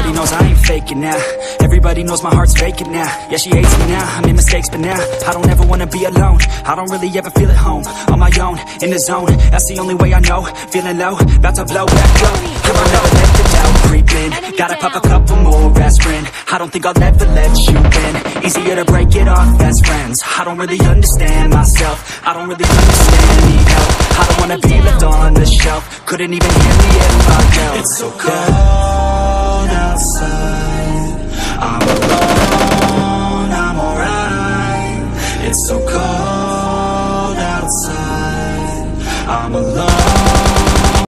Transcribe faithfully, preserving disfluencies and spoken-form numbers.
Everybody knows I ain't faking now. Everybody knows my heart's vacant now. Yeah, she hates me now, I made mistakes but now I don't ever wanna be alone. I don't really ever feel at home. On my own, in the zone, that's the only way I know. Feeling low, about to blow back up. Come on, never let the doubt creep in. Gotta pop a couple more aspirin. I don't think I'll ever let you in. Easier to break it off best friends. I don't really understand myself. I don't really understand, need help. I don't wanna be left on the shelf. Couldn't even hear me if I yelled. It's so cold outside, I'm alone, I'm alright. It's so cold outside, I'm alone.